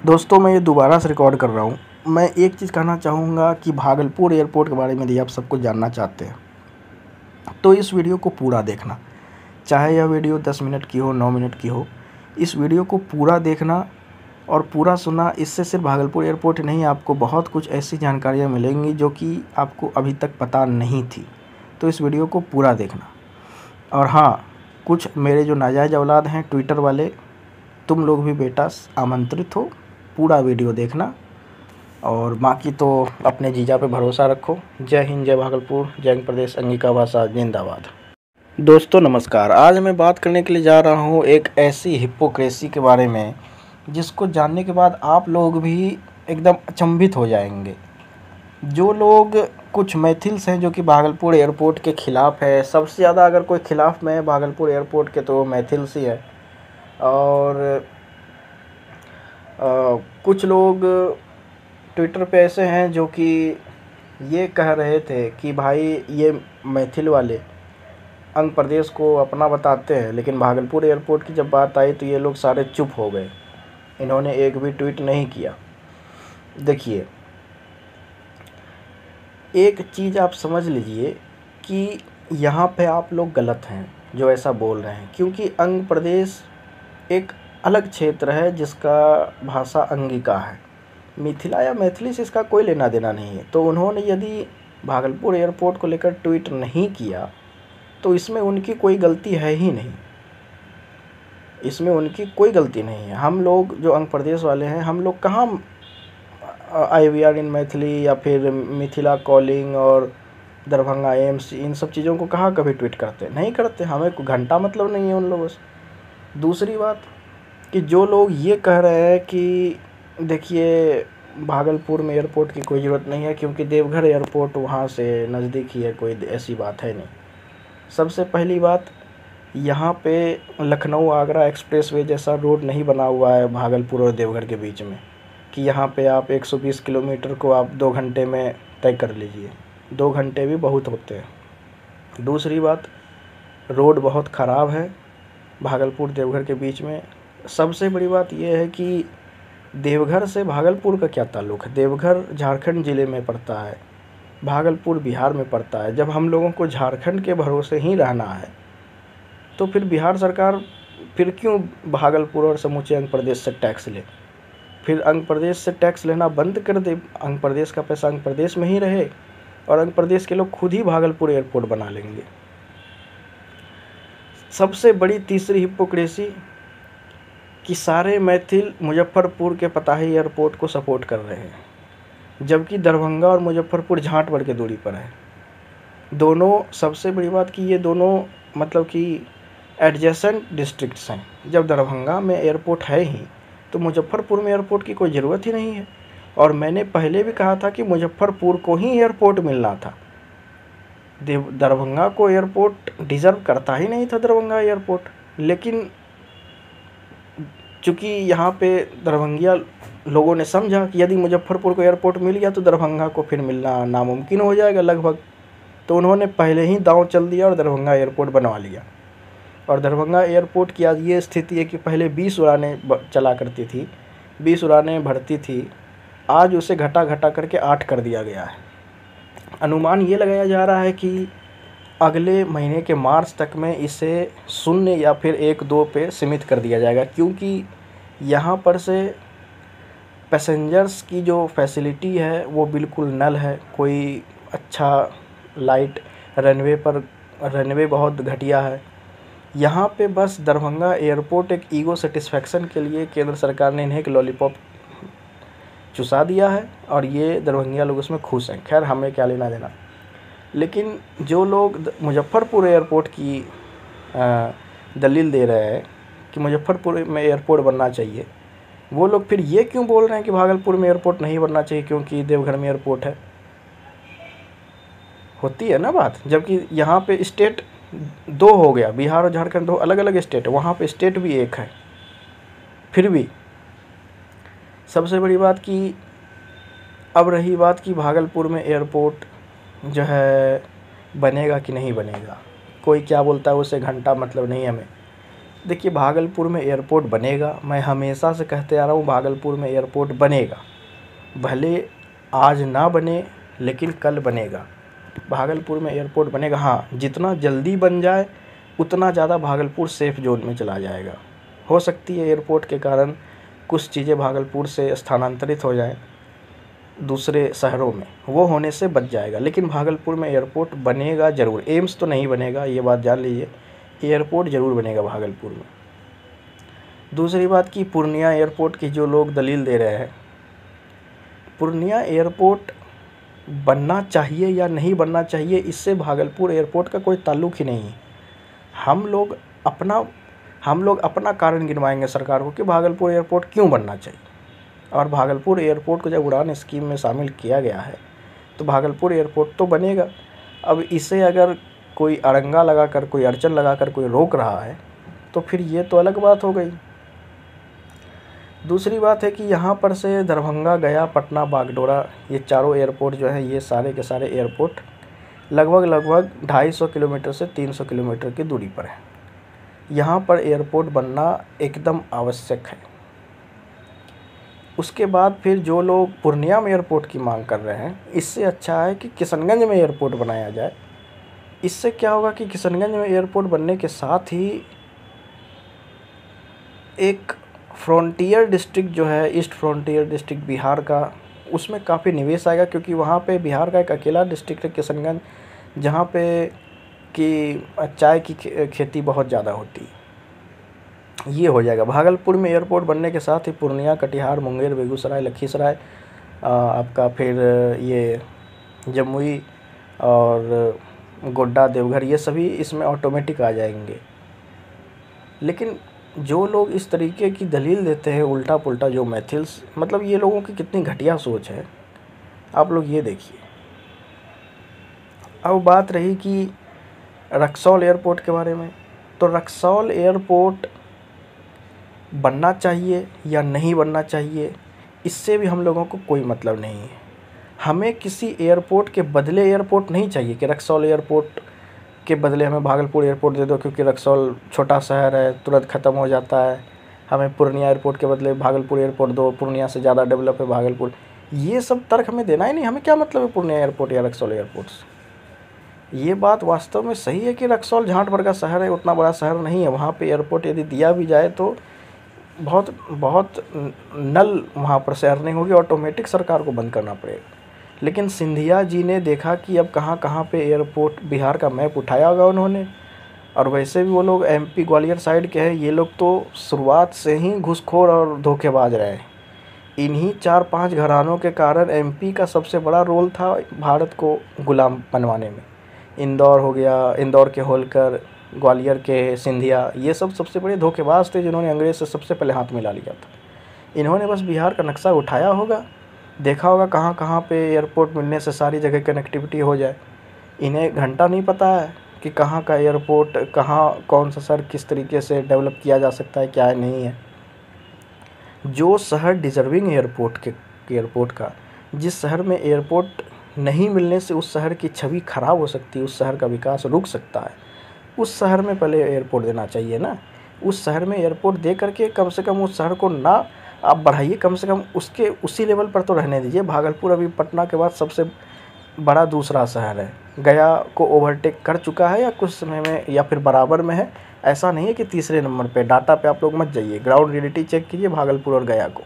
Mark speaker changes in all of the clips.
Speaker 1: दोस्तों, मैं ये दोबारा से रिकॉर्ड कर रहा हूँ। मैं एक चीज़ कहना चाहूँगा कि भागलपुर एयरपोर्ट के बारे में यदि आप सब कुछ जानना चाहते हैं तो इस वीडियो को पूरा देखना। चाहे यह वीडियो 10 मिनट की हो, 9 मिनट की हो, इस वीडियो को पूरा देखना और पूरा सुनना। इससे सिर्फ भागलपुर एयरपोर्ट नहीं, आपको बहुत कुछ ऐसी जानकारियाँ मिलेंगी जो कि आपको अभी तक पता नहीं थी। तो इस वीडियो को पूरा देखना। और हाँ, कुछ मेरे जो नाजायज़ औलाद हैं ट्विटर वाले, तुम लोग भी बेटा आमंत्रित हो, पूरा वीडियो देखना। और बाकी तो अपने जीजा पे भरोसा रखो। जय हिंद, जय भागलपुर, जय हिंद प्रदेश, अंगिका भाषा जिंदाबाद। दोस्तों नमस्कार। आज मैं बात करने के लिए जा रहा हूँ एक ऐसी हिपोक्रेसी के बारे में जिसको जानने के बाद आप लोग भी एकदम अचंभित हो जाएंगे। जो लोग कुछ मैथिल्स हैं जो कि भागलपुर एयरपोर्ट के ख़िलाफ़ है, सबसे ज़्यादा अगर कोई ख़िलाफ़ में है भागलपुर एयरपोर्ट के तो मैथिल्स ही है। और कुछ लोग ट्विटर पे ऐसे हैं जो कि ये कह रहे थे कि भाई ये मैथिल वाले अंग प्रदेश को अपना बताते हैं, लेकिन भागलपुर एयरपोर्ट की जब बात आई तो ये लोग सारे चुप हो गए। इन्होंने एक भी ट्वीट नहीं किया। देखिए, एक चीज़ आप समझ लीजिए कि यहाँ पे आप लोग गलत हैं जो ऐसा बोल रहे हैं, क्योंकि अंग प्रदेश एक अलग क्षेत्र है जिसका भाषा अंगिका है। मिथिला या मैथिली से इसका कोई लेना देना नहीं है। तो उन्होंने यदि भागलपुर एयरपोर्ट को लेकर ट्वीट नहीं किया तो इसमें उनकी कोई गलती है ही नहीं। इसमें उनकी कोई गलती नहीं है। हम लोग जो अंग प्रदेश वाले हैं, हम लोग कहाँ IVR इन मैथिली या फिर मिथिला कॉलिंग और दरभंगा एम्स, इन सब चीज़ों को कहाँ कभी ट्वीट करते? नहीं करते। हमें घंटा मतलब नहीं है उन लोगों से। दूसरी बात कि जो लोग ये कह रहे हैं कि देखिए भागलपुर में एयरपोर्ट की कोई ज़रूरत नहीं है क्योंकि देवघर एयरपोर्ट वहाँ से नज़दीक ही है, कोई ऐसी बात है नहीं। सबसे पहली बात, यहाँ पे लखनऊ आगरा एक्सप्रेसवे जैसा रोड नहीं बना हुआ है भागलपुर और देवघर के बीच में कि यहाँ पे आप 120 किलोमीटर को आप 2 घंटे में तय कर लीजिए। 2 घंटे भी बहुत होते हैं। दूसरी बात, रोड बहुत ख़राब है भागलपुर देवघर के बीच में। सबसे बड़ी बात यह है कि देवघर से भागलपुर का क्या ताल्लुक़ है? देवघर झारखंड ज़िले में पड़ता है, भागलपुर बिहार में पड़ता है। जब हम लोगों को झारखंड के भरोसे ही रहना है तो फिर बिहार सरकार फिर क्यों भागलपुर और समूचे अंग प्रदेश से टैक्स ले? फिर अंग प्रदेश से टैक्स लेना बंद कर दे। अंग प्रदेश का पैसा अंग प्रदेश में ही रहे और अंग प्रदेश के लोग खुद ही भागलपुर एयरपोर्ट बना लेंगे। सबसे बड़ी तीसरी हिपोक्रेसी कि सारे मैथिल मुजफ्फरपुर के पताही एयरपोर्ट को सपोर्ट कर रहे हैं, जबकि दरभंगा और मुजफ्फरपुर झांट भर के दूरी पर है। दोनों, सबसे बड़ी बात कि ये दोनों मतलब कि एडजेसेंट डिस्ट्रिक्ट्स हैं। जब दरभंगा में एयरपोर्ट है ही तो मुजफ्फरपुर में एयरपोर्ट की कोई ज़रूरत ही नहीं है। और मैंने पहले भी कहा था कि मुजफ्फरपुर को ही एयरपोर्ट मिलना था। दरभंगा को एयरपोर्ट डिज़र्व करता ही नहीं था दरभंगा एयरपोर्ट। लेकिन चूँकि यहाँ पे दरभंगिया लोगों ने समझा कि यदि मुजफ्फरपुर को एयरपोर्ट मिल गया तो दरभंगा को फिर मिलना नामुमकिन हो जाएगा लगभग, तो उन्होंने पहले ही दांव चल दिया और दरभंगा एयरपोर्ट बनवा लिया। और दरभंगा एयरपोर्ट की आज ये स्थिति है कि पहले 20 उड़ानें चला करती थी, 20 उड़ानें भरती थी, आज उसे घटा करके 8 कर दिया गया है। अनुमान ये लगाया जा रहा है कि अगले महीने के मार्च तक में इसे 0 या फिर 1-2 पे सीमित कर दिया जाएगा, क्योंकि यहाँ पर से पैसेंजर्स की जो फैसिलिटी है वो बिल्कुल नल है। कोई अच्छा लाइट रनवे बहुत घटिया है। यहाँ पे बस दरभंगा एयरपोर्ट एक ईगो सेटिस्फैक्शन के लिए केंद्र सरकार ने इन्हें एक लॉलीपॉप चुसा दिया है और ये दरभंगिया लोग उसमें खुश हैं। खैर, हमें क्या लेना देना। लेकिन जो लोग मुजफ्फरपुर एयरपोर्ट की दलील दे रहे हैं कि मुजफ्फरपुर में एयरपोर्ट बनना चाहिए, वो लोग फिर ये क्यों बोल रहे हैं कि भागलपुर में एयरपोर्ट नहीं बनना चाहिए क्योंकि देवघर में एयरपोर्ट है? होती है ना बात। जबकि यहाँ पे स्टेट 2 हो गया, बिहार और झारखंड 2 अलग अलग स्टेट है, वहाँ पे स्टेट भी एक है। फिर भी सबसे बड़ी बात कि अब रही बात कि भागलपुर में एयरपोर्ट जो है बनेगा कि नहीं बनेगा, कोई क्या बोलता है उसे घंटा मतलब नहीं हमें। देखिए भागलपुर में एयरपोर्ट बनेगा, मैं हमेशा से कहते आ रहा हूँ भागलपुर में एयरपोर्ट बनेगा, भले आज ना बने लेकिन कल बनेगा। भागलपुर में एयरपोर्ट बनेगा। हाँ, जितना जल्दी बन जाए उतना ज़्यादा भागलपुर सेफ़ जोन में चला जाएगा। हो सकती है एयरपोर्ट के कारण कुछ चीज़ें भागलपुर से स्थानांतरित हो जाएं दूसरे शहरों में, वो होने से बच जाएगा, लेकिन भागलपुर में एयरपोर्ट बनेगा ज़रूर। एम्स तो नहीं बनेगा, ये बात जान लीजिए, एयरपोर्ट ज़रूर बनेगा भागलपुर में। दूसरी बात की पूर्णिया एयरपोर्ट की जो लोग दलील दे रहे हैं, पूर्णिया एयरपोर्ट बनना चाहिए या नहीं बनना चाहिए, इससे भागलपुर एयरपोर्ट का कोई ताल्लुक़ ही नहीं है। हम लोग अपना कारण गिनवाएंगे सरकार को कि भागलपुर एयरपोर्ट क्यों बनना चाहिए। और भागलपुर एयरपोर्ट को जब उड़ान स्कीम में शामिल किया गया है तो भागलपुर एयरपोर्ट तो बनेगा। अब इसे अगर कोई अड़ंगा लगाकर, कोई अड़चन लगाकर कोई रोक रहा है तो फिर ये तो अलग बात हो गई। दूसरी बात है कि यहाँ पर से दरभंगा, गया, पटना, बागडोरा, ये चारों एयरपोर्ट जो है, ये सारे के सारे एयरपोर्ट लगभग 250 किलोमीटर से 300 किलोमीटर की दूरी पर है। यहाँ पर एयरपोर्ट बनना एकदम आवश्यक है। उसके बाद फिर जो लोग पूर्णिया में एयरपोर्ट की मांग कर रहे हैं, इससे अच्छा है कि किशनगंज में एयरपोर्ट बनाया जाए। इससे क्या होगा कि किशनगंज में एयरपोर्ट बनने के साथ ही एक फ्रंटियर डिस्ट्रिक्ट जो है, ईस्ट फ्रंटियर डिस्ट्रिक्ट बिहार का, उसमें काफ़ी निवेश आएगा, क्योंकि वहाँ पे बिहार का एक अकेला डिस्ट्रिक्ट है किशनगंज, जहाँ पे कि चाय की खेती बहुत ज़्यादा होती है। ये हो जाएगा। भागलपुर में एयरपोर्ट बनने के साथ ही पूर्णिया, कटिहार, मुंगेर, बेगूसराय, लखीसराय, आपका फिर ये जमुई और गोड्डा, देवघर, ये सभी इसमें ऑटोमेटिक आ जाएंगे। लेकिन जो लोग इस तरीके की दलील देते हैं उल्टा पुल्टा, जो मैथिल्स, मतलब ये लोगों की कितनी घटिया सोच है, आप लोग ये देखिए। अब बात रही कि रक्सौल एयरपोर्ट के बारे में, तो रक्सौल एयरपोर्ट बनना चाहिए या नहीं बनना चाहिए, इससे भी हम लोगों को कोई मतलब नहीं है। हमें किसी एयरपोर्ट के बदले एयरपोर्ट नहीं चाहिए कि रक्सौल एयरपोर्ट के बदले हमें भागलपुर एयरपोर्ट दे दो, क्योंकि रक्सौल छोटा शहर है, तुरंत ख़त्म हो जाता है। हमें पूर्णिया एयरपोर्ट के बदले भागलपुर एयरपोर्ट दो, पूर्णिया से ज़्यादा डेवलप है भागलपुर। ये सब तर्क हमें देना ही नहीं। हमें क्या मतलब है पूर्णिया एयरपोर्ट या रक्सौल एयरपोर्ट से। ये बात वास्तव में सही है कि रक्सौल झांट भर का शहर है, उतना बड़ा शहर नहीं है। वहाँ पे एयरपोर्ट यदि दिया भी जाए तो बहुत नल वहाँ पर शहर नहीं होगी, ऑटोमेटिक सरकार को बंद करना पड़ेगा। लेकिन सिंधिया जी ने देखा कि अब कहाँ कहाँ पे एयरपोर्ट, बिहार का मैप उठाया होगा उन्होंने, और वैसे भी वो लोग एमपी ग्वालियर साइड के हैं। ये लोग तो शुरुआत से ही घूसखोर और धोखेबाज रहे हैं। इन्हीं 4-5 घरानों के कारण एमपी का सबसे बड़ा रोल था भारत को गुलाम बनवाने में। इंदौर हो गया, इंदौर के होलकर, ग्वालियर के सिंधिया, ये सब सबसे बड़े धोखेबाज थे जिन्होंने अंग्रेज़ से सबसे पहले हाथ मिला लिया था। इन्होंने बस बिहार का नक्शा उठाया होगा, देखा होगा कहाँ कहाँ पे एयरपोर्ट मिलने से सारी जगह कनेक्टिविटी हो जाए। इन्हें घंटा नहीं पता है कि कहाँ का एयरपोर्ट, कहाँ कौन सा शहर किस तरीके से डेवलप किया जा सकता है, क्या है नहीं है। जो शहर डिज़र्विंग एयरपोर्ट का, जिस शहर में एयरपोर्ट नहीं मिलने से उस शहर की छवि ख़राब हो सकती है, उस शहर का विकास रुक सकता है, उस शहर में पहले एयरपोर्ट देना चाहिए ना। उस शहर में एयरपोर्ट दे करके कम से कम उस शहर को ना आप बढ़ाइए, कम से कम उसके उसी लेवल पर तो रहने दीजिए। भागलपुर अभी पटना के बाद सबसे बड़ा दूसरा शहर है, गया को ओवरटेक कर चुका है या कुछ समय में, या फिर बराबर में है। ऐसा नहीं है कि तीसरे नंबर पे। डाटा पे आप लोग मत जाइए, ग्राउंड रियलिटी चेक कीजिए भागलपुर और गया को।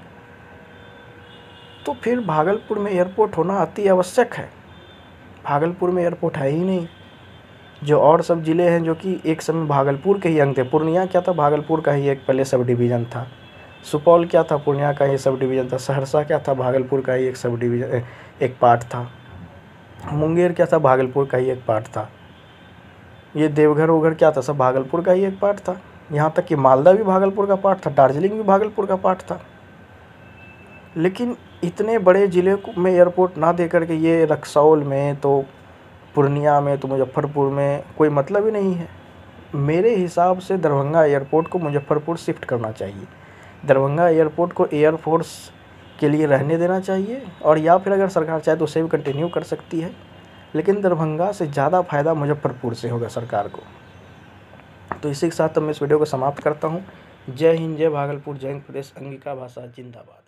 Speaker 1: तो फिर भागलपुर में एयरपोर्ट होना अति आवश्यक है। भागलपुर में एयरपोर्ट है ही नहीं। जो और सब ज़िले हैं जो कि एक समय भागलपुर के ही अंग थे, पूर्णिया क्या था, भागलपुर का ही एक पहले सब डिवीज़न था। सुपौल क्या था, पूर्णिया का ही सब डिवीज़न था। सहरसा क्या था, भागलपुर का ही एक सब डिवीज़न, एक पार्ट था। मुंगेर क्या था, भागलपुर का ही एक पार्ट था। ये देवघर वगैरह क्या था, सब भागलपुर का ही एक पार्ट था। यहाँ तक कि मालदा भी भागलपुर का पार्ट था, दार्जिलिंग भी भागलपुर का पार्ट था। लेकिन इतने बड़े ज़िले में एयरपोर्ट ना दे करके ये रक्सौल में, तो पूर्णिया में, तो मुजफ्फरपुर में कोई मतलब ही नहीं है। मेरे हिसाब से दरभंगा एयरपोर्ट को मुजफ्फरपुर शिफ्ट करना चाहिए। दरभंगा एयरपोर्ट को एयरफोर्स के लिए रहने देना चाहिए, और या फिर अगर सरकार चाहे तो उसे भी कंटिन्यू कर सकती है। लेकिन दरभंगा से ज़्यादा फ़ायदा मुजफ्फरपुर से होगा सरकार को, तो इसी के साथ मैं इस वीडियो को समाप्त करता हूँ। जय हिंद, जय भागलपुर, जय हिंद प्रदेश, अंगिका भाषा जिंदाबाद।